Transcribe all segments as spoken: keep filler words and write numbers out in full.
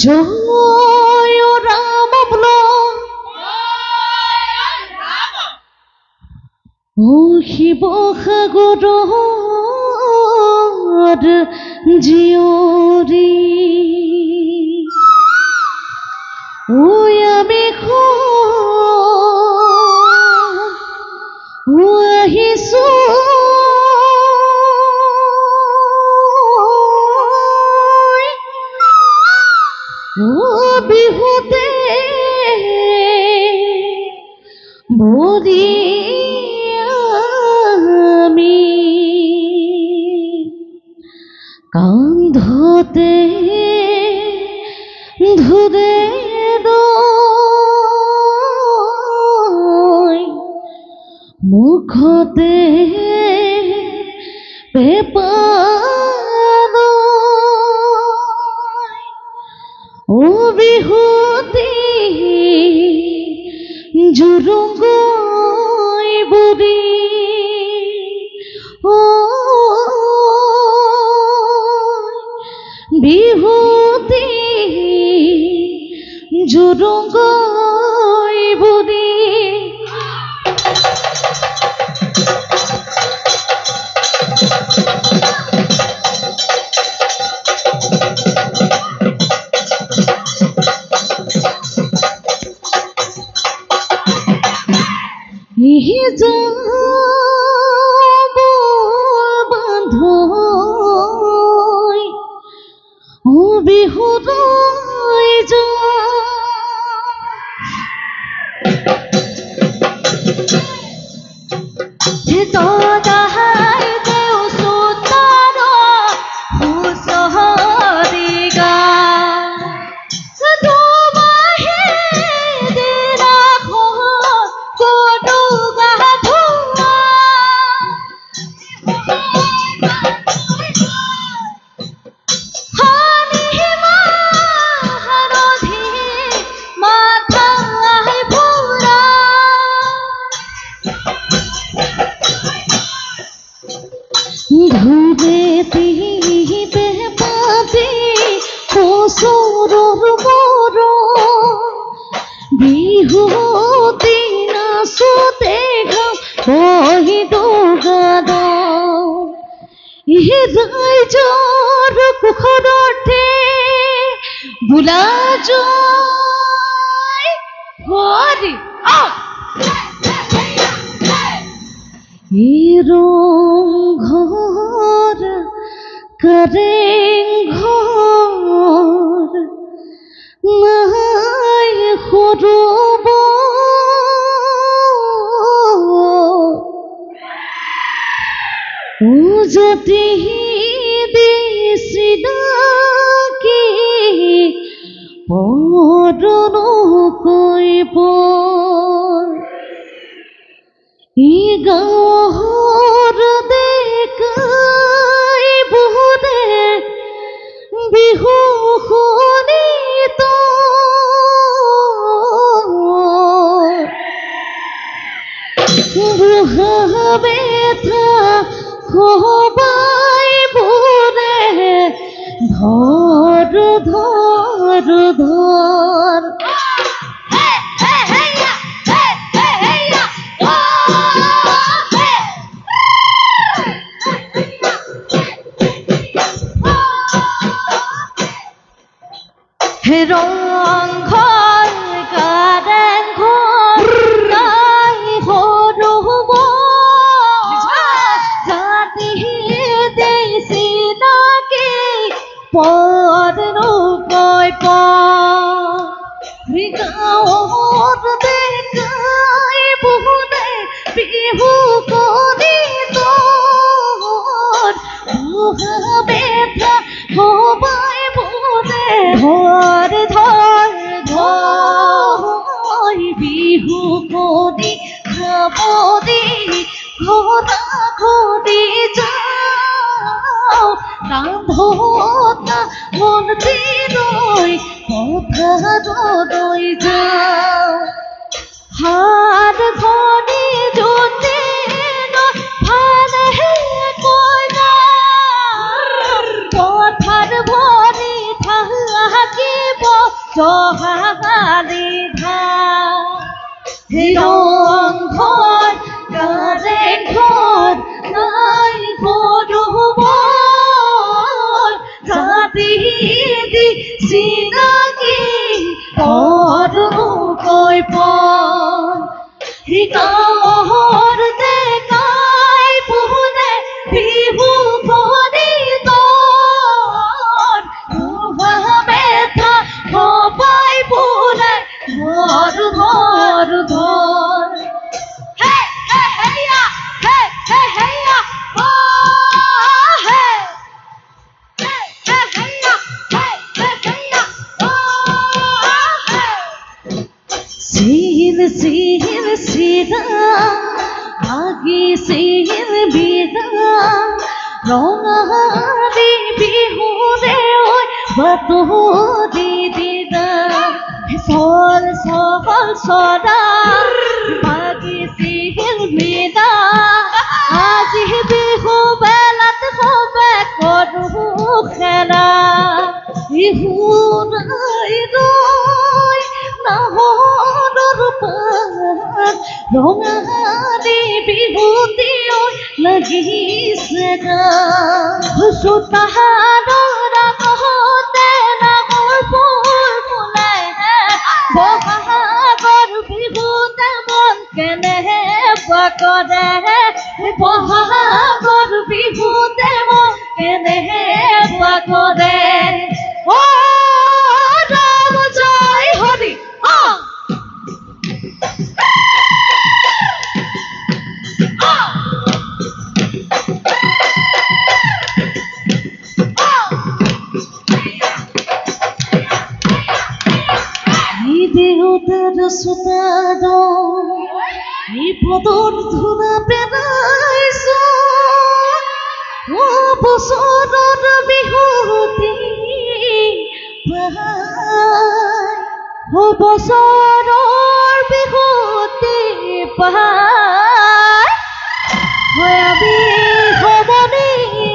জয় রাম বল ও শিৱসাগৰৰ জীয়ৰী ঐ আমি আহিছো ও বিহুতে বলি আমি কান্ধতে ধরে মুখতে পেপাৰ ও বিহুতি জুৰুংগৈ বুৰি ও বিহুতি জুৰুংগৈ বুৰি যাব বান্ধৈ ও বিহুলৈ যায় দেও সুতাৰ হুঁচৰি গা ধুবে তিহিতে পাতি বছৰৰ মৰ বিহুতি নাচোতে গাম বহি দুগাদ ৰাইজৰ কুশলতে বোলা জয় হৰি ৰংঘৰ কাৰেংঘৰ নাই সৰুব যদি দিছিনাকি পৰনকৈ পৰ ই গাঁৱৰ ডেকাই বহুতে বিহু শুনিত বুঢ়া বেথা সবাই বোৰে ধৰ ধৰ ধৰ ৰংঘৰ কাৰেংঘৰ নাই সৰুব জাতি দিছিনাকি পৰনকৈ পৰ গাঁৱৰ ডেকাই বহুতে বিহু কৰিত বুঢ়া বেথা সবাই বোৰে ধৰ ধৰ ধৰ বিহু কৰি খাব দি ঘৰা ঘৰি যাওঁ কান্ধতা মন্দিৰলৈ পথাৰলৈ যাওঁ হাত ধৰি জোতি ভালে কইনা পথাৰ ভৰি থাকিব জহালি ধান হিৰণ ঘৰ কাৰেং ঘৰ নাই সৰুবৰ জাতি দি চিনাকি সৰু কৈ পন গাঁৱৰ ডেকাই পোনে বিহু কৰি তন মেথা সবাই পোনে ঘৰ ঘৰ ঘৰ হে হে হেয়া হে হে হেয়া অ হে হে হে হেয়া হে হে হেয়া অ হে Sin sin sida agi sin bida rongari bihu de oi batu di dida sol sol soda agi sin bida aji bihu belat hobe koru khela bihu nai roi na ho Rongali বিহুতি লাগিছে চোতালৰ আগতে নামৰ ফুল ফুলে বহাগৰ বিহুতে মন কেনেবা কৰে বহাগৰ বিহুতে মন কেনেবা কৰে অ ৰাম জয় হৰি অ দেউতার সুতার এই পদর ধুনা পেরাইছ ও বছৰৰ বিহুতি পাই ও বছৰৰ বিহুতি পাই হয় আমি সবনি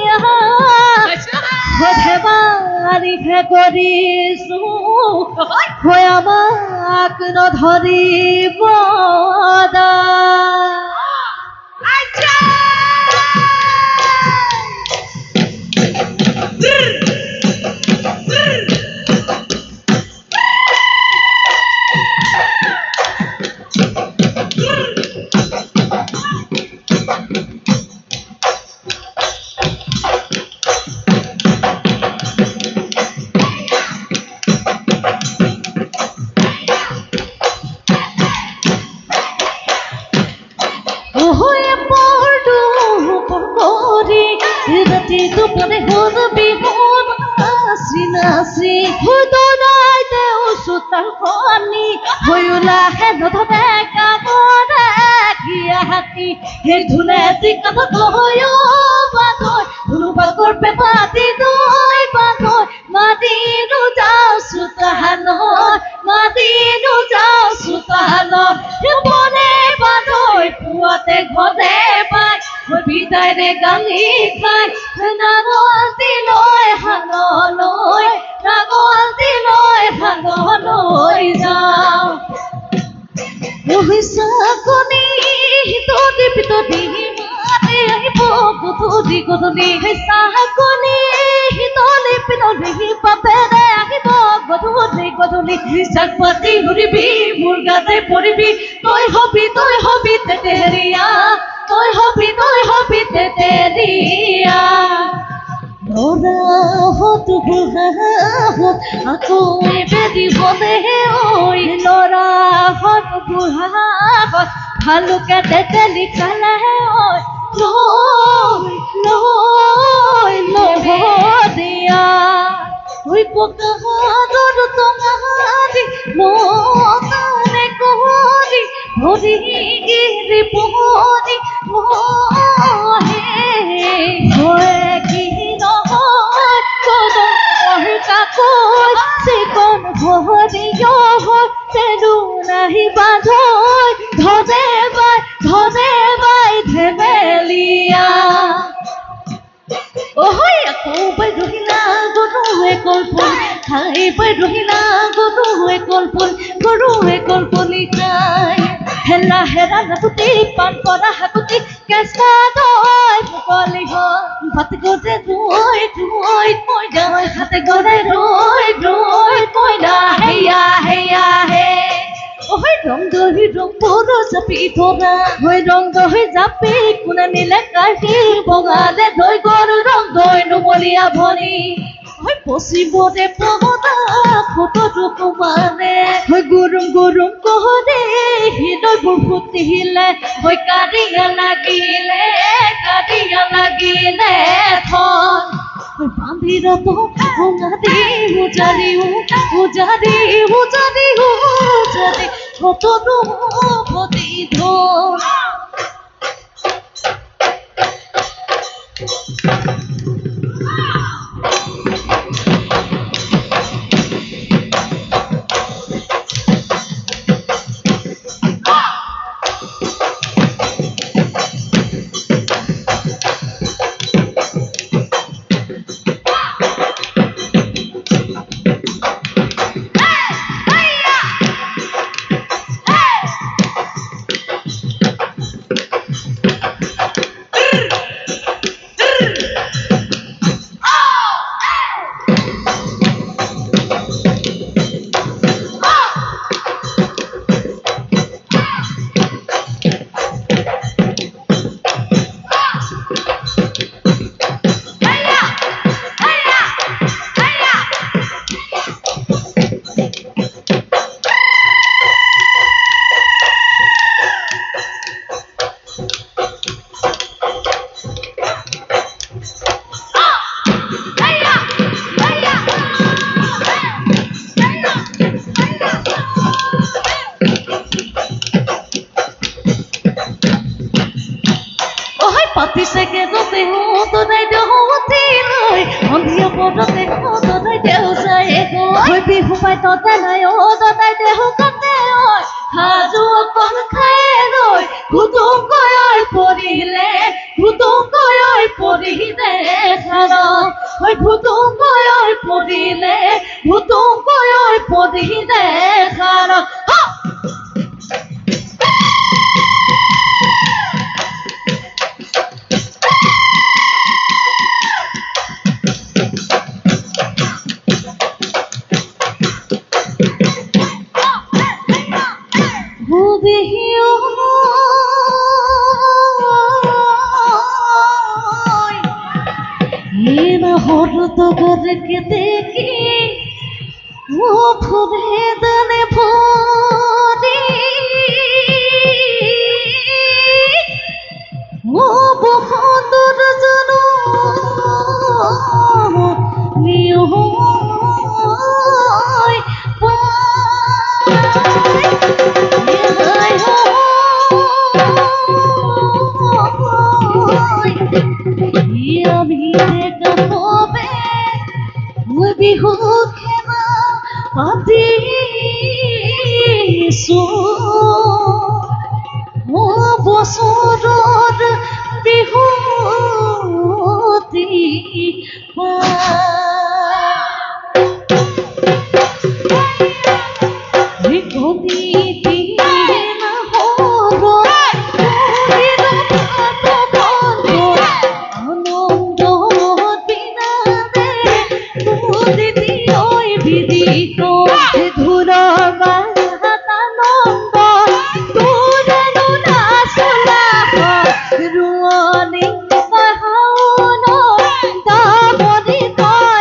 ধেমালিহে কৰিছো হয় আমাক নধৰিব ৰাতি দুপৰে হ'ল বিহুৰ নাচি নাচি সুদনাই দেও চোতালখনি হৈ ওলাহে নধৰে কামৰে ঘিয়া হাতী সেই ধুলে টিকাত হৈও বাগৈ ধুনু বাগৰ পেপাতি দৈ বাগৈ মাদিনো যাওঁ চোতালত মাদিনো যাওঁ চোতালত বনে বাগৈ পুৱাতে ঘৰে পাই বিদায়ৰে গালি খাই নাগল দিলৈ হাললৈ নাগল দিলৈ হাললৈ যাওঁ চাকনি হিততি পিততি মাতে আহিব গধূলি গধূলি চাকনি হিতলি পিতলি বাপেৰে আহিব গধূলি গধূলি চাক পাতি ঘূৰিবি মোৰ গাতে পৰিবি তই হবি তই হবি তেতেৰিয়া তই হবি তই হবি তেতেৰিয়া ল'ৰাহঁত বুঢ়াহঁত আকৌ বেদি বনে ঐ ল'ৰাহঁত বুঢ়াহঁত ভালুকে তেতেলি খালে ঐ লৈ লৈ লহৰীয়া ঐ ককাহঁতৰ টঙালি লগালে কহলি ভৰি গিৰি পোহৰি মহে হয় কি নহয় কদমৰ কাকৈ চিকন ভৰিয় হয় তেনো নাহি বাধৈ ধনে বাই ধনে বাই ধেমেলীয়া অহৈ আকৌ বাই ৰহিলা গনুৱে কল্পন খাই বৈ ৰহিলা গৰুৱে কলপন গৰুৱে কলপনি খাই হেলা হেৰা নাটুতি পান পৰা হাকুতি কেঁচা দৈ মুকলি হয় ভাত গড়ে দৈ দৈ কইনা হাতে গড়ে দৈ দৈ কইনা হেয়া হেয়া হে ওই রং দহি রং পুরো জাপি ধরা ওই রং দহি জাপি কোনা নিলে কাহি বগালে দই গরু রং দই নুমলিয়া ভরি ওই পশিবরে পগদা ফটো কুমারে ওই গরম গরম কহরে হৃদয় বুভুতি হিলে ওই কারিয়া লাগিলে কারিয়া লাগিলে থন বাঁধির তো উনাদি উজারি উজারি উজারি উজারি ছোট রূপতি ধন Papi se quedó de junto de Dehotilo, on the apollo de Hodo de Deusego. We be who by Totana, Odo de Dehocateo, Hadu upon the Kaino, who don't go out for the le, who don't go out for the Haro, who don't go out for the le, who don't go out for the Haro. के देखी वो फुले दने भोरी वो बहुत रजनो neo Bihu खेना पाती सो ओ बसरर बिहुती पा निकोनी तीना होरो Ruani, my house, no, the body.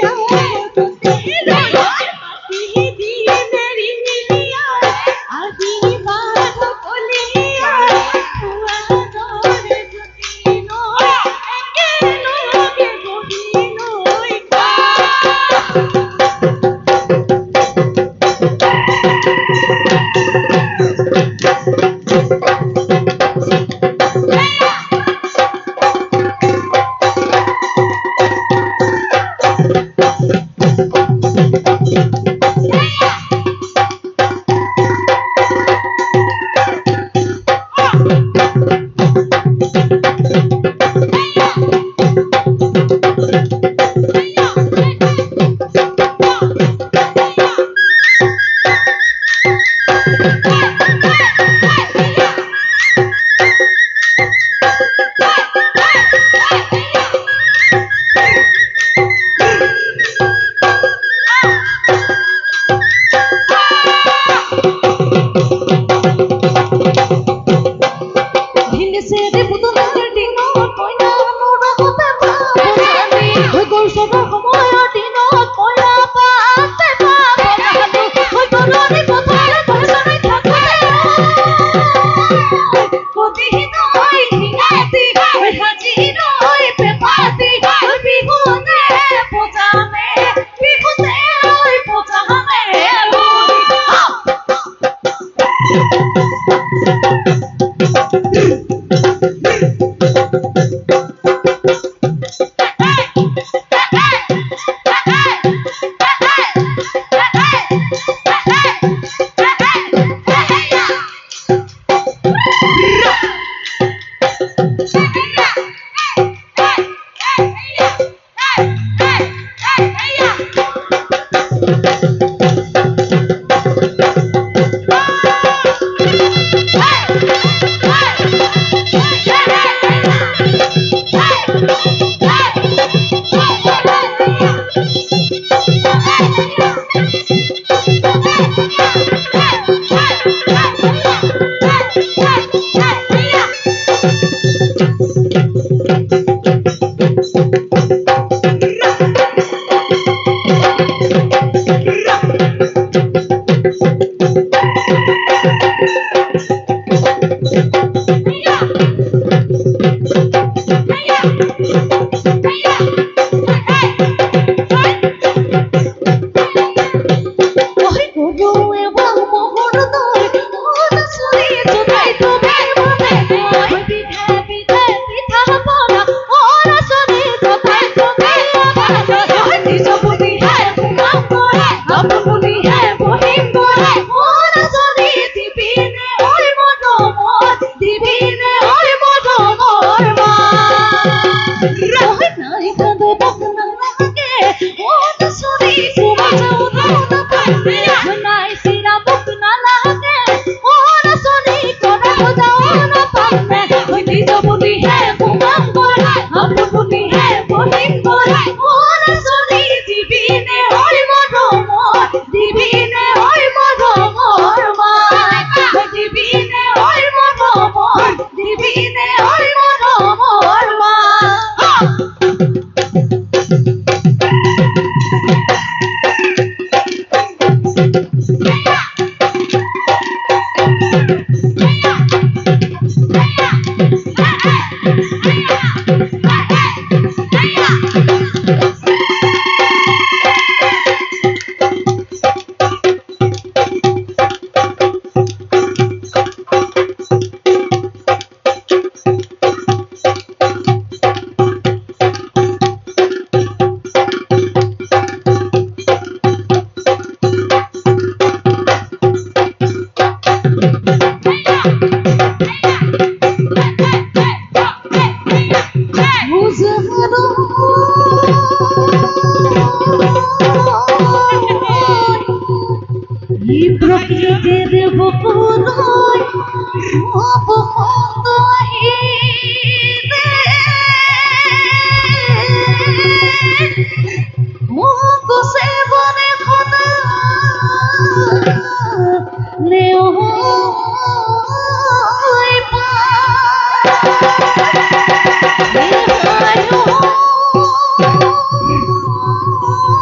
Oh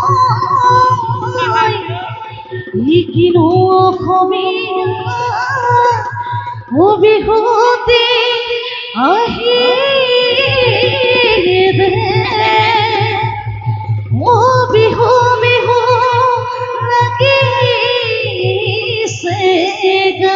কিনো অসমীয়া অবিহুতি আহিলে অ বিহু বিহু লাগিছে গা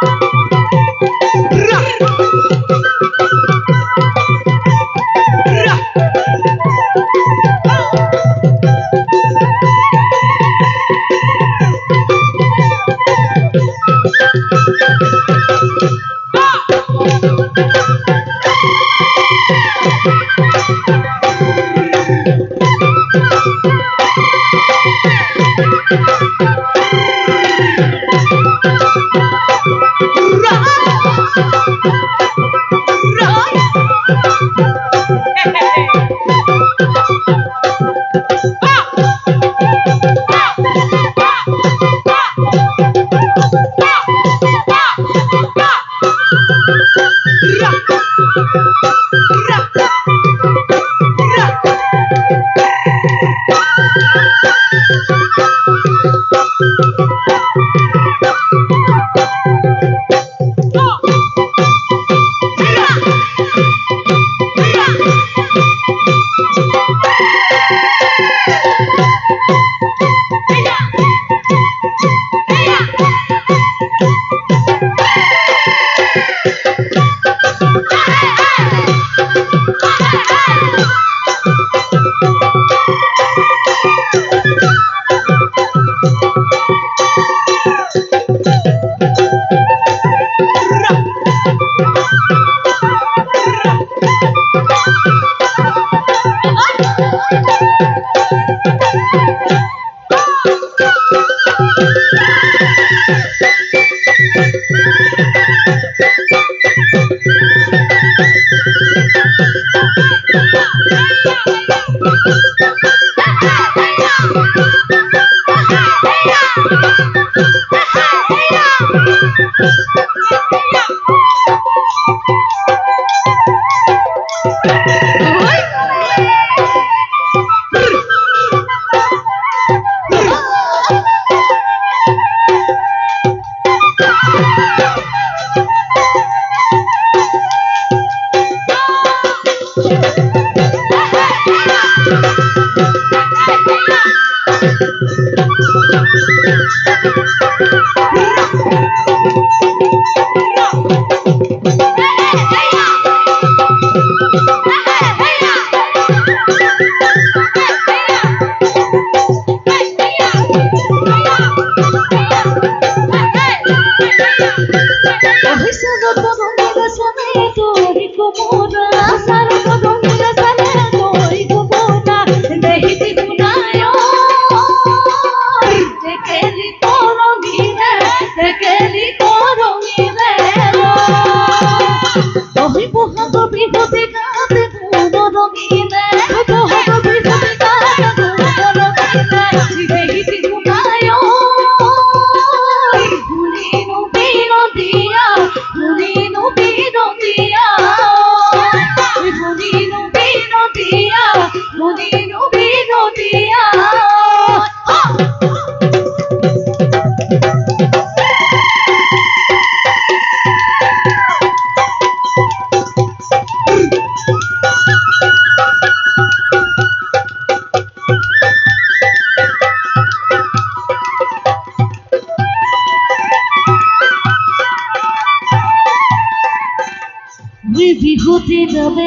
বিহুতে যাবে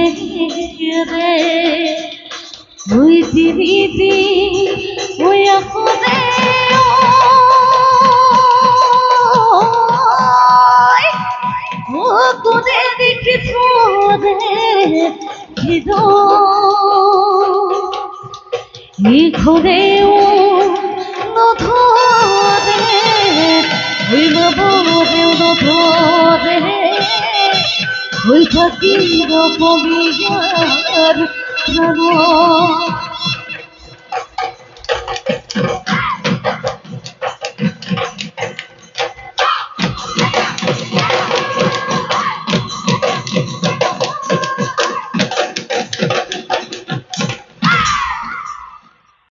রে ওই দিদি ওই আখরে ও তোরে দেখিছ রে কিদো এই ঘরেও নধরে ওই বাবুরেও নধরে ওই থাকির কবিয়ার প্রাণ